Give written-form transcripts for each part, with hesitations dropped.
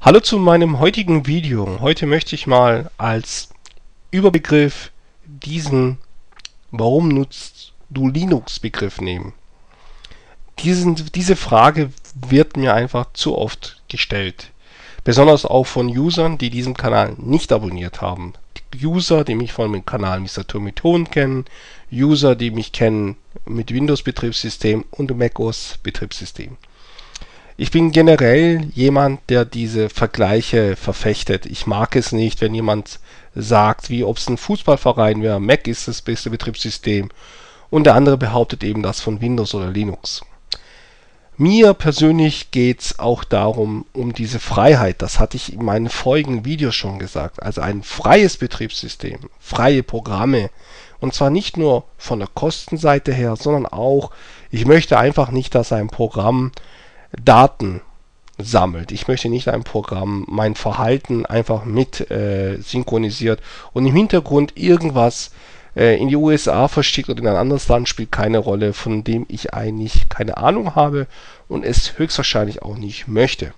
Hallo zu meinem heutigen Video. Heute möchte ich mal als Überbegriff Warum nutzt du Linux-Begriff nehmen. Diese Frage wird mir einfach zu oft gestellt. Besonders auch von Usern, die diesen Kanal nicht abonniert haben. User, die mich von dem Kanal Mr. Tomiton kennen, User, die mich kennen mit Windows-Betriebssystem und macOS-Betriebssystem. Ich bin generell jemand, der diese Vergleiche verfechtet. Ich mag es nicht, wenn jemand sagt, wie ob es ein Fußballverein wäre, Mac ist das beste Betriebssystem und der andere behauptet eben das von Windows oder Linux. Mir persönlich geht es auch darum, um diese Freiheit. Das hatte ich in meinen vorigen Videos schon gesagt. Also ein freies Betriebssystem, freie Programme. Und zwar nicht nur von der Kostenseite her, sondern auch, ich möchte einfach nicht, dass ein Programm Daten sammelt. Ich möchte nicht ein Programm mein Verhalten einfach mit synchronisiert und im Hintergrund irgendwas in die USA verschickt oder in ein anderes Land, spielt keine Rolle, von dem ich eigentlich keine Ahnung habe und es höchstwahrscheinlich auch nicht möchte.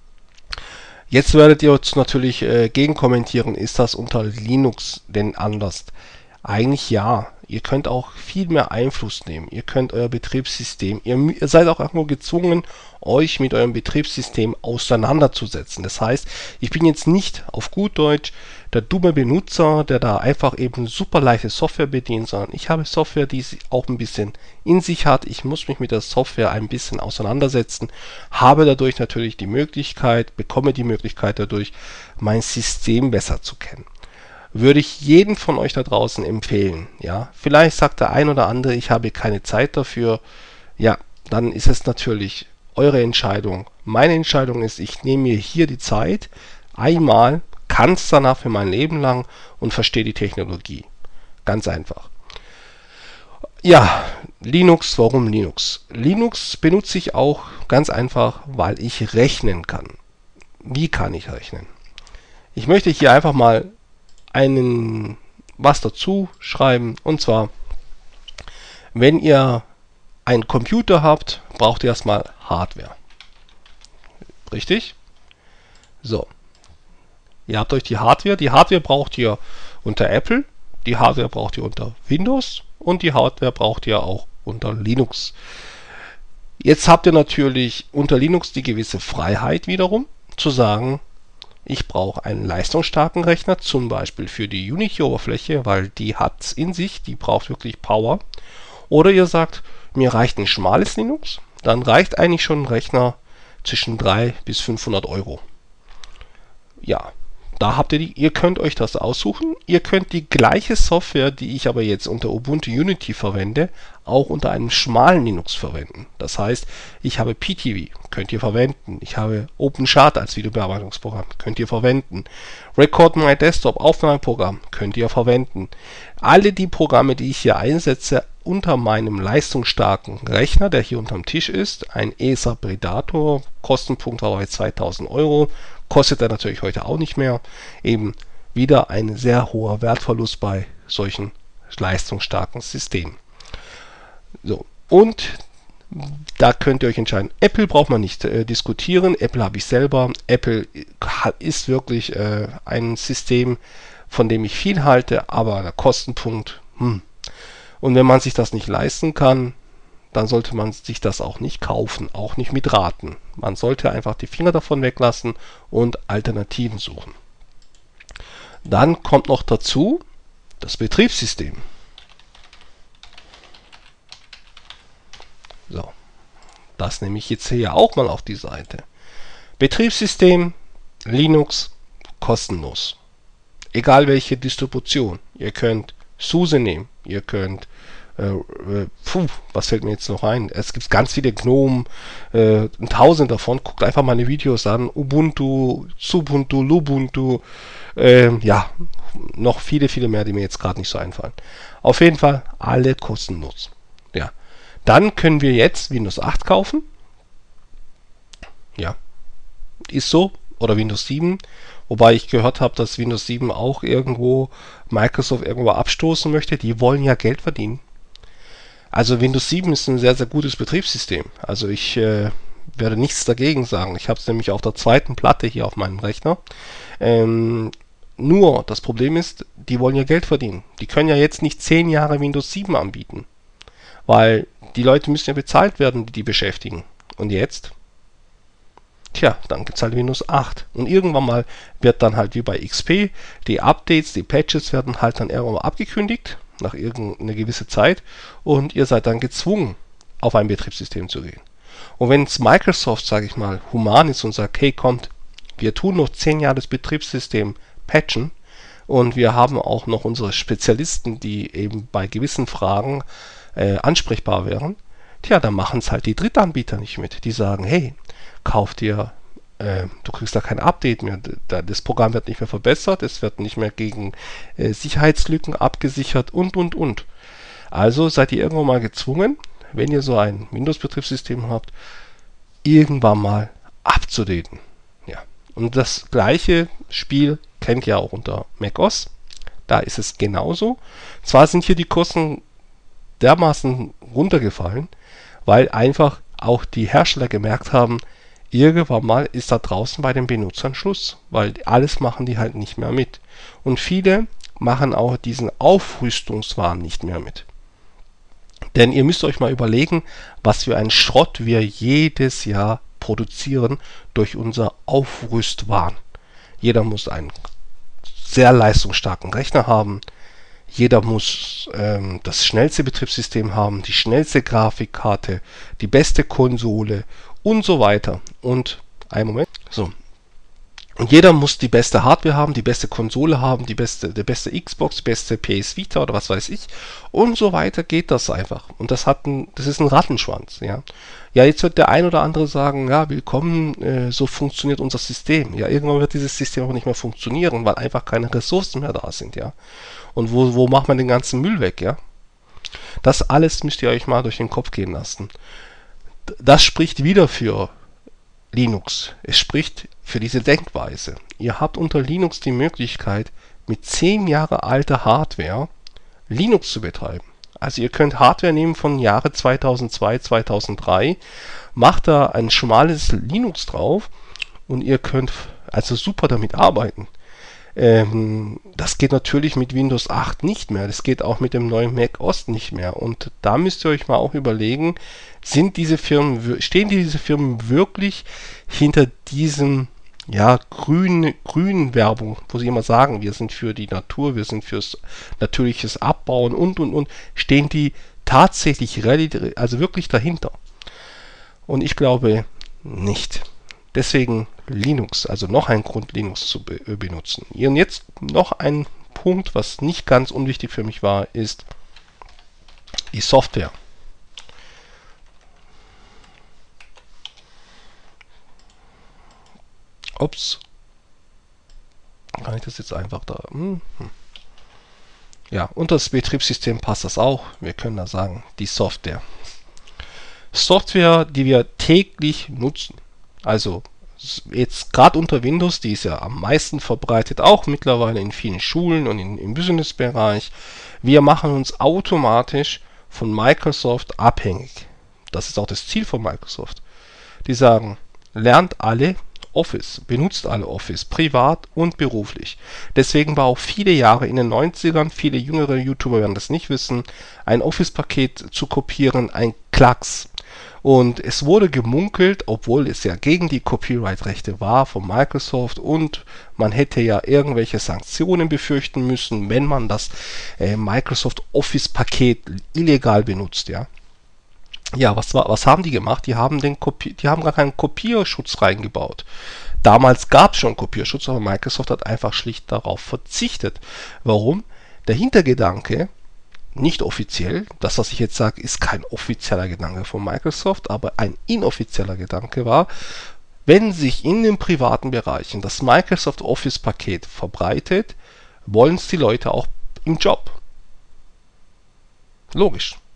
Jetzt werdet ihr uns natürlich gegenkommentieren, ist das unter Linux denn anders? Eigentlich ja. Ihr könnt auch viel mehr Einfluss nehmen. Ihr könnt euer Betriebssystem, ihr seid auch nur gezwungen, euch mit eurem Betriebssystem auseinanderzusetzen. Das heißt, ich bin jetzt nicht auf gut Deutsch der dumme Benutzer, der da einfach eben super leichte Software bedient, sondern ich habe Software, die auch ein bisschen in sich hat. Ich muss mich mit der Software ein bisschen auseinandersetzen, habe dadurch natürlich die Möglichkeit, bekomme die Möglichkeit dadurch, mein System besser zu kennen. Würde ich jeden von euch da draußen empfehlen. Ja, vielleicht sagt der ein oder andere, ich habe keine Zeit dafür. Ja, dann ist es natürlich eure Entscheidung. Meine Entscheidung ist, ich nehme mir hier die Zeit, einmal, kann es danach für mein Leben lang und verstehe die Technologie. Ganz einfach. Ja, Linux, warum Linux? Linux benutze ich auch ganz einfach, weil ich rechnen kann. Wie kann ich rechnen? Ich möchte hier einfach mal was dazu schreiben, und zwar, wenn ihr einen Computer habt, braucht ihr erstmal Hardware. Richtig? So. Ihr habt euch die Hardware braucht ihr unter Apple, die Hardware braucht ihr unter Windows und die Hardware braucht ihr auch unter Linux. Jetzt habt ihr natürlich unter Linux die gewisse Freiheit wiederum, zu sagen, ich brauche einen leistungsstarken Rechner, zum Beispiel für die Unity-Oberfläche, weil die hat es in sich, die braucht wirklich Power. Oder ihr sagt, mir reicht ein schmales Linux, dann reicht eigentlich schon ein Rechner zwischen 300 bis 500 Euro. Ja, da habt ihr könnt euch das aussuchen. Ihr könnt die gleiche Software, die ich aber jetzt unter Ubuntu Unity verwende, auch unter einem schmalen Linux verwenden. Das heißt, ich habe PTV, könnt ihr verwenden. Ich habe OpenChart als Videobearbeitungsprogramm, könnt ihr verwenden. Record My Desktop, Aufnahmeprogramm, könnt ihr verwenden. Alle die Programme, die ich hier einsetze, unter meinem leistungsstarken Rechner, der hier unterm Tisch ist, ein ESA Predator, Kostenpunkt war bei 2000 Euro, kostet er natürlich heute auch nicht mehr. Eben wieder ein sehr hoher Wertverlust bei solchen leistungsstarken Systemen. So, und da könnt ihr euch entscheiden. Apple braucht man nicht diskutieren. Apple habe ich selber. Apple ist wirklich ein System, von dem ich viel halte, aber der Kostenpunkt, Und wenn man sich das nicht leisten kann, dann sollte man sich das auch nicht kaufen, auch nicht mit raten. Man sollte einfach die Finger davon weglassen und Alternativen suchen. Dann kommt noch dazu das Betriebssystem. So, das nehme ich jetzt hier auch mal auf die Seite. Betriebssystem, Linux, kostenlos. Egal welche Distribution. Ihr könnt SUSE nehmen, ihr könnt was fällt mir jetzt noch ein? Es gibt ganz viele GNOME, 1000 davon. Guckt einfach meine Videos an. Ubuntu, Xubuntu, Lubuntu, ja, noch viele, viele mehr, die mir jetzt gerade nicht so einfallen. Auf jeden Fall alle kostenlos. Ja. Dann können wir jetzt Windows 8 kaufen. Ja, ist so. Oder Windows 7. Wobei ich gehört habe, dass Windows 7 auch irgendwo Microsoft irgendwo abstoßen möchte. Die wollen ja Geld verdienen. Also Windows 7 ist ein sehr, sehr gutes Betriebssystem. Also ich werde nichts dagegen sagen. Ich habe es nämlich auf der zweiten Platte hier auf meinem Rechner. Nur das Problem ist, die wollen ja Geld verdienen. Die können ja jetzt nicht 10 Jahre Windows 7 anbieten, weil die Leute müssen ja bezahlt werden, die beschäftigen. Und jetzt? Tja, dann gibt es halt Windows 8. Und irgendwann mal wird dann halt wie bei XP, die Updates, die Patches werden halt dann irgendwann mal abgekündigt, nach irgendeiner gewissen Zeit. Und ihr seid dann gezwungen, auf ein Betriebssystem zu gehen. Und wenn es Microsoft, sage ich mal, human ist und sagt, hey, kommt, wir tun noch 10 Jahre das Betriebssystem patchen und wir haben auch noch unsere Spezialisten, die eben bei gewissen Fragen ansprechbar wären, tja, dann machen es halt die Drittanbieter nicht mit. Die sagen, hey, kauf dir, du kriegst da kein Update mehr, das Programm wird nicht mehr verbessert, es wird nicht mehr gegen Sicherheitslücken abgesichert und. Also seid ihr irgendwann mal gezwungen, wenn ihr so ein Windows-Betriebssystem habt, irgendwann mal abzudaten. Ja. Und das gleiche Spiel kennt ihr auch unter macOS. Da ist es genauso. Zwar sind hier die Kosten dermaßen runtergefallen, weil einfach auch die Hersteller gemerkt haben, irgendwann mal ist da draußen bei den Benutzern Schluss, weil alles machen die halt nicht mehr mit. Und viele machen auch diesen Aufrüstungswahn nicht mehr mit. Denn ihr müsst euch mal überlegen, was für ein Schrott wir jedes Jahr produzieren durch unser Aufrüstwahn. Jeder muss einen sehr leistungsstarken Rechner haben. Jeder muss das schnellste Betriebssystem haben, die schnellste Grafikkarte, die beste Konsole und so weiter. Und einen Moment. So. Und jeder muss die beste Hardware haben, die beste Konsole haben, der beste Xbox, beste PS Vita oder was weiß ich. Und so weiter geht das einfach. Und das ist ein Rattenschwanz. Ja, jetzt wird der ein oder andere sagen, ja, willkommen, so funktioniert unser System. Ja, irgendwann wird dieses System aber nicht mehr funktionieren, weil einfach keine Ressourcen mehr da sind. Ja. Und wo macht man den ganzen Müll weg? Ja. Das alles müsst ihr euch mal durch den Kopf gehen lassen. Das spricht wieder für Linux. Es spricht für diese Denkweise. Ihr habt unter Linux die Möglichkeit, mit 10 Jahre alter Hardware Linux zu betreiben. Also ihr könnt Hardware nehmen von Jahre 2002, 2003, macht da ein schmales Linux drauf und ihr könnt also super damit arbeiten. Das geht natürlich mit Windows 8 nicht mehr. Das geht auch mit dem neuen Mac OS nicht mehr. Und da müsst ihr euch mal auch überlegen, stehen diese Firmen wirklich hinter diesem grünen Werbung, wo sie immer sagen, wir sind für die Natur, wir sind fürs natürliches Abbauen und. Stehen die tatsächlich also wirklich dahinter? Und ich glaube nicht. Deswegen Linux, also noch ein Grund, Linux zu benutzen. Und jetzt noch ein Punkt, was nicht ganz unwichtig für mich war, ist die Software. Ups. Kann ich das jetzt einfach da? Ja, unter das Betriebssystem passt das auch. Wir können da sagen, die Software. Software, die wir täglich nutzen. Also jetzt gerade unter Windows, die ist ja am meisten verbreitet, auch mittlerweile in vielen Schulen und im Business-Bereich. Wir machen uns automatisch von Microsoft abhängig. Das ist auch das Ziel von Microsoft. Die sagen, lernt alle Office, benutzt alle Office, privat und beruflich. Deswegen war auch viele Jahre in den 90ern, viele jüngere YouTuber werden das nicht wissen, ein Office-Paket zu kopieren, ein Klacks. Und es wurde gemunkelt, obwohl es ja gegen die Copyright-Rechte war von Microsoft und man hätte ja irgendwelche Sanktionen befürchten müssen, wenn man das Microsoft Office-Paket illegal benutzt, ja. Ja, was haben die gemacht? Die haben gar keinen Kopierschutz reingebaut. Damals gab es schon Kopierschutz, aber Microsoft hat einfach schlicht darauf verzichtet. Warum? Der Hintergedanke, nicht offiziell, das, was ich jetzt sage, ist kein offizieller Gedanke von Microsoft, aber ein inoffizieller Gedanke war, wenn sich in den privaten Bereichen das Microsoft Office Paket verbreitet, wollen es die Leute auch im Job. Logisch.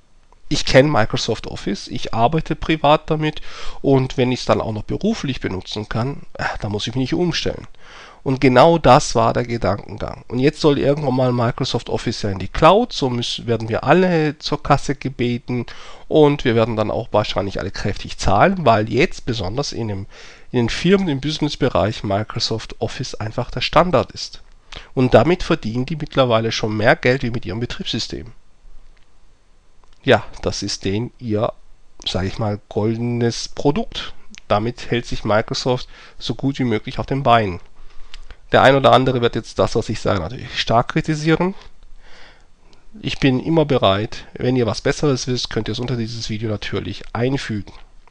ich kenne Microsoft Office, ich arbeite privat damit und wenn ich es dann auch noch beruflich benutzen kann, dann muss ich mich nicht umstellen. Und genau das war der Gedankengang. Und jetzt soll irgendwann mal Microsoft Office ja in die Cloud, so werden wir alle zur Kasse gebeten und wir werden dann auch wahrscheinlich alle kräftig zahlen, weil jetzt besonders in den Firmen im Businessbereich Microsoft Office einfach der Standard ist. Und damit verdienen die mittlerweile schon mehr Geld wie mit ihrem Betriebssystem. Ja, das ist ihr, sage ich mal, goldenes Produkt. Damit hält sich Microsoft so gut wie möglich auf den Beinen. Der ein oder andere wird jetzt das, was ich sage, natürlich stark kritisieren. Ich bin immer bereit, wenn ihr was Besseres wisst, könnt ihr es unter dieses Video natürlich einfügen.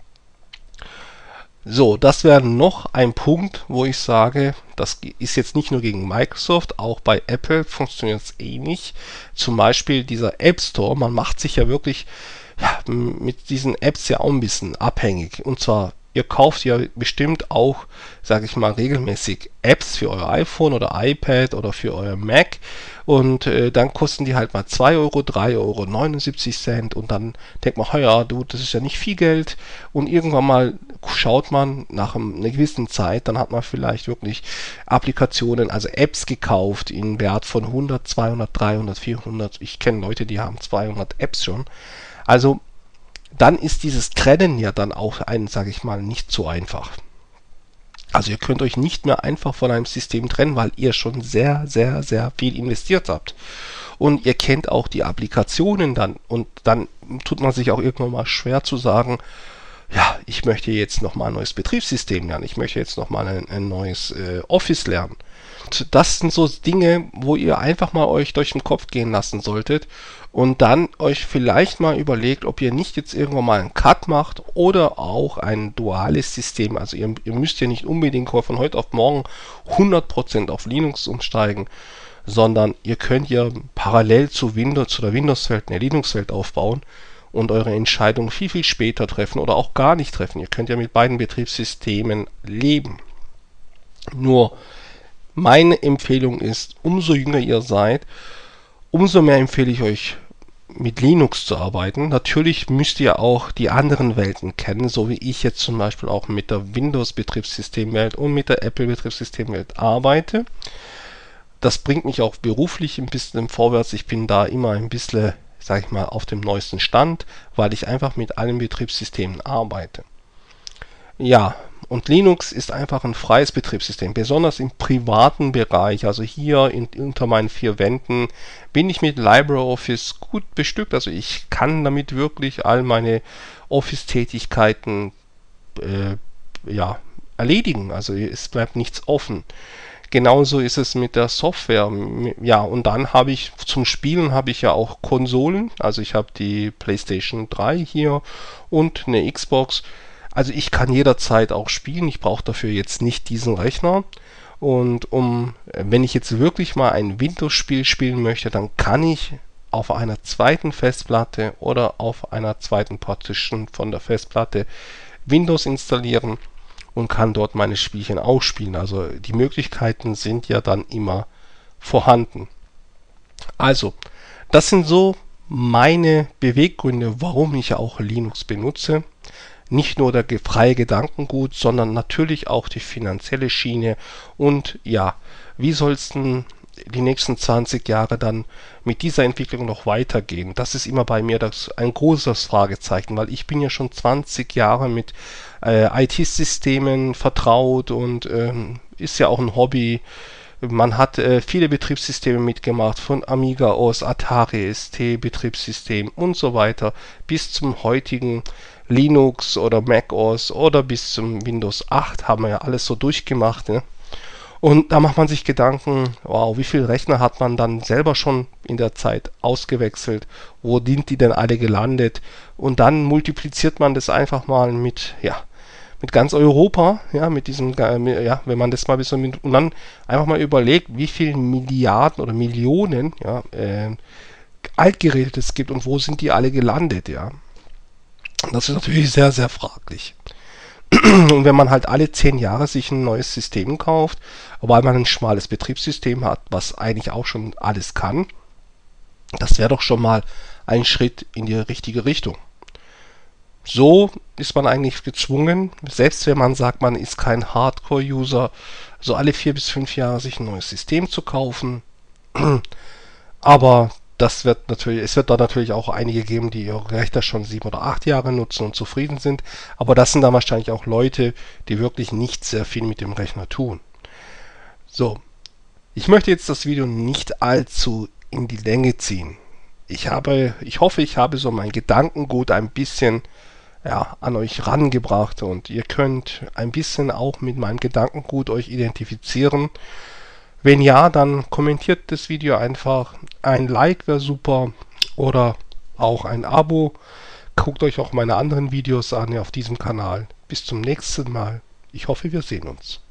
So, das wäre noch ein Punkt, wo ich sage, das ist jetzt nicht nur gegen Microsoft, auch bei Apple funktioniert es ähnlich. Zum Beispiel dieser App Store, man macht sich ja wirklich mit diesen Apps ja auch ein bisschen abhängig. Und zwar, ihr kauft ja bestimmt auch, sage ich mal, regelmäßig Apps für euer iPhone oder iPad oder für euer Mac und dann kosten die halt mal 2 Euro, 3,79 Euro und dann denkt man, ja, du, das ist ja nicht viel Geld und irgendwann mal schaut man nach einer gewissen Zeit, dann hat man vielleicht wirklich Applikationen, also Apps gekauft in Wert von 100, 200, 300, 400, ich kenne Leute, die haben 200 Apps schon, also dann ist dieses Trennen ja dann auch sage ich mal, nicht so einfach. Also ihr könnt euch nicht mehr einfach von einem System trennen, weil ihr schon sehr, sehr, sehr viel investiert habt. Und ihr kennt auch die Applikationen dann. Und dann tut man sich auch irgendwann mal schwer zu sagen, ja, ich möchte jetzt nochmal ein neues Betriebssystem lernen. Ich möchte jetzt nochmal ein neues Office lernen. Und das sind so Dinge, wo ihr einfach mal euch durch den Kopf gehen lassen solltet und dann euch vielleicht mal überlegt, ob ihr nicht jetzt irgendwann mal einen Cut macht oder auch ein duales System. Also ihr müsst ja nicht unbedingt von heute auf morgen 100% auf Linux umsteigen, sondern ihr könnt ja parallel zu der Windows-Welt eine Linux-Welt aufbauen und eure Entscheidung viel, viel später treffen oder auch gar nicht treffen. Ihr könnt ja mit beiden Betriebssystemen leben. Nur meine Empfehlung ist, umso jünger ihr seid, umso mehr empfehle ich euch, mit Linux zu arbeiten. Natürlich müsst ihr auch die anderen Welten kennen, so wie ich jetzt zum Beispiel auch mit der Windows-Betriebssystemwelt und mit der Apple-Betriebssystemwelt arbeite. Das bringt mich auch beruflich ein bisschen vorwärts. Ich bin da immer ein bisschen, sage ich mal, auf dem neuesten Stand, weil ich einfach mit allen Betriebssystemen arbeite. Ja, und Linux ist einfach ein freies Betriebssystem, besonders im privaten Bereich, also hier unter meinen 4 Wänden bin ich mit LibreOffice gut bestückt, also ich kann damit wirklich all meine Office-Tätigkeiten erledigen, also es bleibt nichts offen. Genauso ist es mit der Software. Ja, und dann habe ich zum Spielen ja auch Konsolen, also ich habe die PlayStation 3 hier und eine Xbox. Also ich kann jederzeit auch spielen, ich brauche dafür jetzt nicht diesen Rechner. Und wenn ich jetzt wirklich mal ein Windows-Spiel spielen möchte, dann kann ich auf einer zweiten Festplatte oder auf einer zweiten Partition von der Festplatte Windows installieren und kann dort meine Spielchen ausspielen. Also die Möglichkeiten sind ja dann immer vorhanden. Also, das sind so meine Beweggründe, warum ich auch Linux benutze. Nicht nur der freie Gedankengut, sondern natürlich auch die finanzielle Schiene. Und ja, wie soll es denn die nächsten 20 Jahre dann mit dieser Entwicklung noch weitergehen? Das ist immer bei mir ein großes Fragezeichen, weil ich bin ja schon 20 Jahre mit IT-Systemen vertraut und ist ja auch ein Hobby. Man hat viele Betriebssysteme mitgemacht, von Amiga OS, Atari ST, Betriebssystem und so weiter, bis zum heutigen Linux oder Mac OS oder bis zum Windows 8 haben wir ja alles so durchgemacht. Ne? Und da macht man sich Gedanken, wow, wie viele Rechner hat man dann selber schon in der Zeit ausgewechselt? Wo sind die denn alle gelandet? Und dann multipliziert man das einfach mal mit ganz Europa, ja, mit diesem, ja, wenn man das mal ein bisschen und dann einfach mal überlegt, wie viele Milliarden oder Millionen, ja, Altgeräte es gibt und wo sind die alle gelandet, ja. Das ist natürlich sehr, sehr fraglich. Und wenn man halt alle 10 Jahre sich ein neues System kauft, weil man ein schmales Betriebssystem hat, was eigentlich auch schon alles kann, Das wäre doch schon mal ein Schritt in die richtige Richtung. So ist man eigentlich gezwungen, selbst wenn man sagt, man ist kein Hardcore-User, so alle 4 bis 5 Jahre sich ein neues System zu kaufen. Aber es wird da natürlich auch einige geben, die ihre Rechner schon 7 oder 8 Jahre nutzen und zufrieden sind. Aber das sind dann wahrscheinlich auch Leute, die wirklich nicht sehr viel mit dem Rechner tun. So, ich möchte jetzt das Video nicht allzu in die Länge ziehen. Ich hoffe, ich habe so mein Gedankengut ein bisschen an euch rangebracht und ihr könnt ein bisschen auch mit meinem Gedankengut euch identifizieren. Wenn ja, dann kommentiert das Video einfach. Ein Like wäre super oder auch ein Abo. Guckt euch auch meine anderen Videos an auf diesem Kanal. Bis zum nächsten Mal. Ich hoffe, wir sehen uns.